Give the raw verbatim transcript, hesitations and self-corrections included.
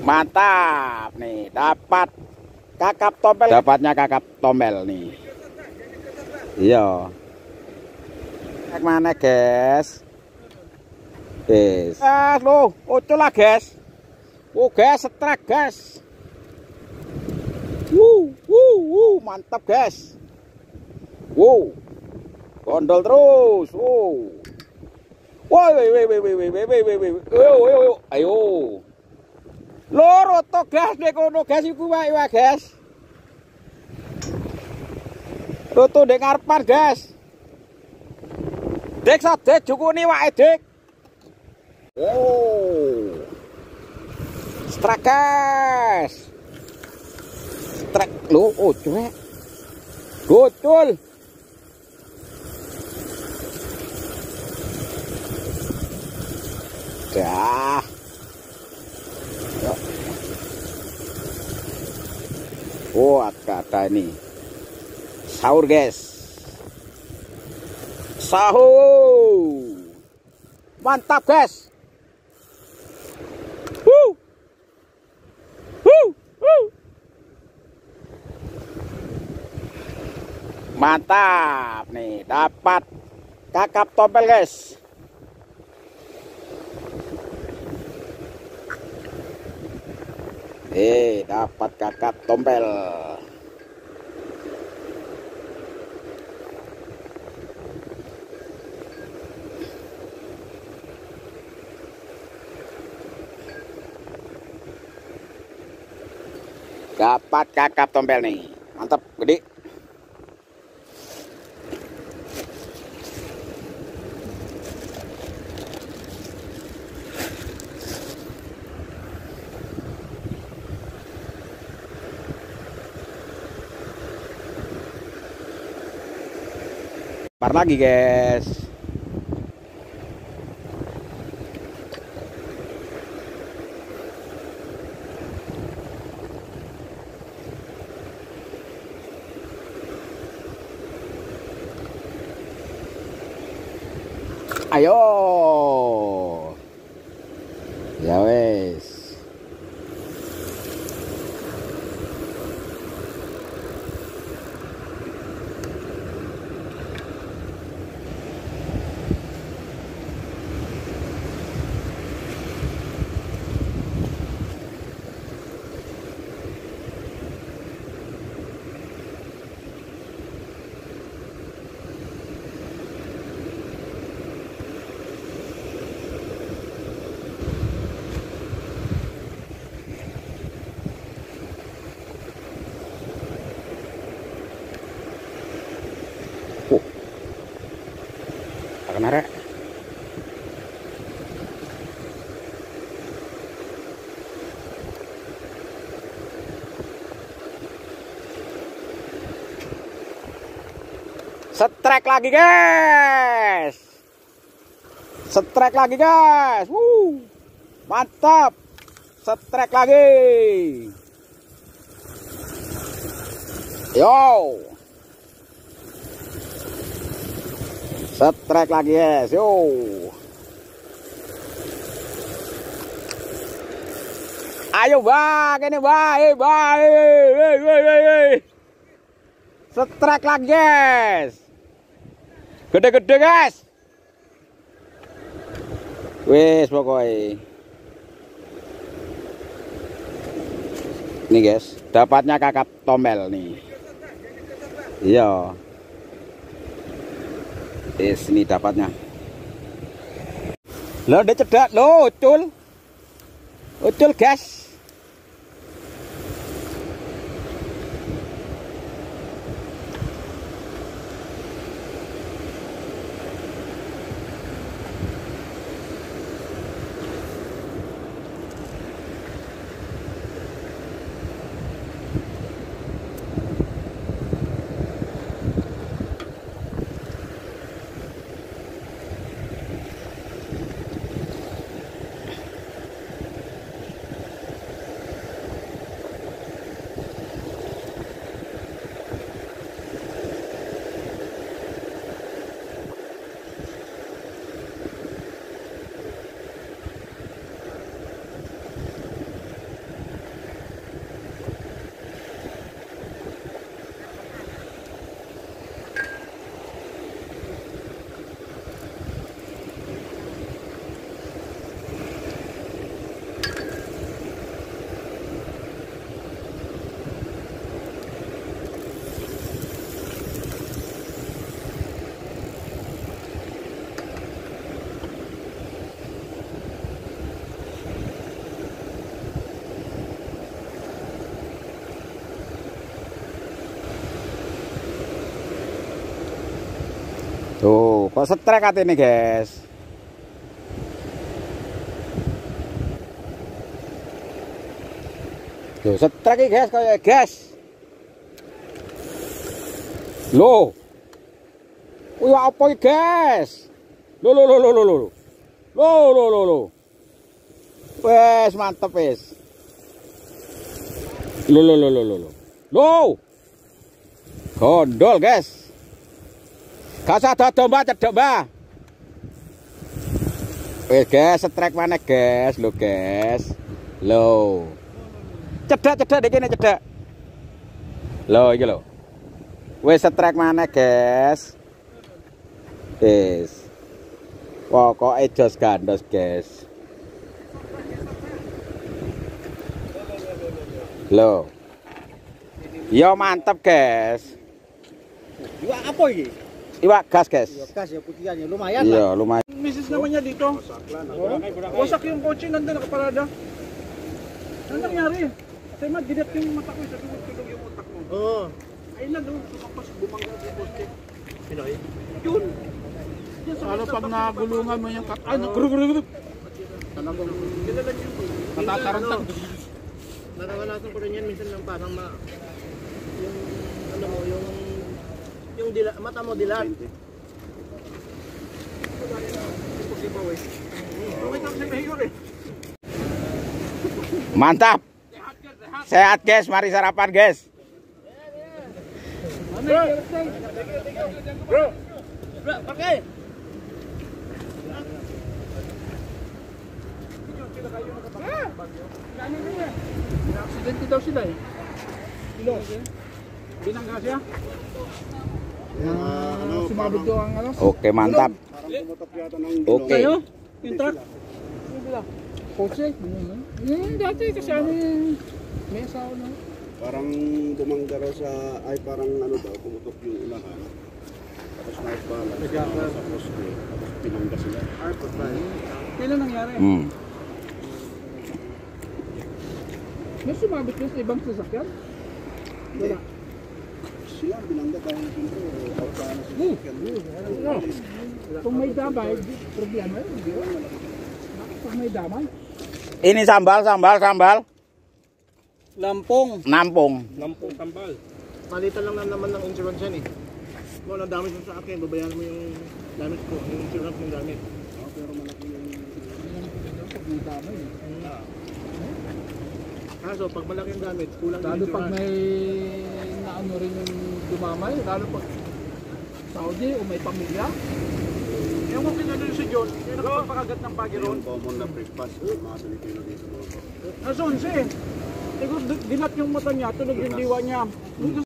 Mantap nih, dapat kakap tombel. Dapatnya kakap tombel nih. Iya. Mana guys? Guys. Ah lo, ucul lah guys. Oh guys, setrek guys. Wuh, wuh, wuh, mantap guys. Wow, gondol terus. Wow. Woi, woi, woi, woi, woi, woi, woi, woi, woi, ayo, ayo. Loro to gas nek kono gas iku wae wae gas. Roto ndek ngarepan gas. Dek sadek jukuni wae dik. Oh. Strek gas. Strek lho, oh cuek. Gocul. Dah. Oh, ada ini sahur guys, sahur mantap guys. Wuh. Wuh. Wuh. Mantap nih, dapat kakap tombel guys. Eh, dapat kakap tombel. Dapat kakap tombel nih. Mantap, gede. Par lagi guys. Ayo. Ya wes. Akan ada. Setrek lagi guys. Setrek lagi guys. Wuh. Mantap. Setrek lagi. Yo. Setrek lagi guys. Yo. Ayo bang, ini bang, eh bang, eh, eh, eh, eh. Setrek lagi guys. Gede-gede guys. Wes pokoknya. Nih guys, dapatnya kakap tombel nih. Iya. Di sini dapatnya. Lo udah cedak lo, ucul. Ucul guys. kok setrek ini guys. Tuh setrek iki guys kayak guys. Loh. Wih apa iki guys? Loh loh loh loh loh loh. Loh loh loh loh. Wes mantep wes. Loh loh loh loh loh. Loh. Gondol guys. Kasah dodo mbak cedek mbak. Wes guys setrek mana guys lo guys. Loh. Cedek cedek dek ini cedek. Loh iki lho. Wes setrek mana guys. Wes. Pokoknya jos gandos guys. Loh. Yo mantap guys. Iwak apa ini? Iwak gas guys. Iwak gas ya putihannya lumayan Iya lah. lumayan. Misis namanya dito. Oh, wasak yung kotse nandun nakaparada. Ano nangyari? Kasi madinat yung mata ko, sabi mo tulog yung utak mo. Oo. Ay na doon, sumapas, bumangga yung kotse. Pinoy? Yun! Yan sa ano pag nagulungan mo yung kat... Ay, guru guru guru! Talagang Kilala niyo yung natatarantag. naranasan ko rin yan minsan lang parang ma... Yung ano mo, yung... Yung dila, mata mo dilat. Imposible eh. Okay lang si Mayor eh. Mantap. Sehat guys, mari sarapan guys. Bro! Bro! Bro, pakai! Aksidente daw sila eh. Sino? Binangga siya? Ah, sumabog daw ang ano? Oke mantap. Oke. Kayo? Yung truck? Ano sila? Kotse? Hmm, dati kasi ano yung may asawa na. Parang bumangga raw sa, ay parang ano daw, pumutok yung unahan. Tapos naipala sa poste, tapos pinangga sila. Ay, patay. Kailan nangyari? Hmm. May sumabit yun sa ibang sasakyan? Wala. Sila ang binangga dahil siyempre, auta na sila. Kung may damay, problema yun. Di ba? Kung may damay. Ini sambal, sambal, sambal. Lampong. Nampung. Lampong tambal. Palitan lang na naman ng insurance yan eh. Kung ano damage mo sa akin, babayaran mo yung damage ko, yung insurance ng gamit. Oh, pero malaki yung... Pag may damay. Ah, so pag malaki yung gamit, kulang yung Lalo pag insurance. may naano rin yung dumamay, lalo pag Saudi o may pamilya. Yung kung kinano si John, yung nakapagpakagat ng pagiron. Yung common na breakfast, mga Pilipino dito. Nasa onse eh. Siguro dilat yung mata niya, tunog yung diwa niya.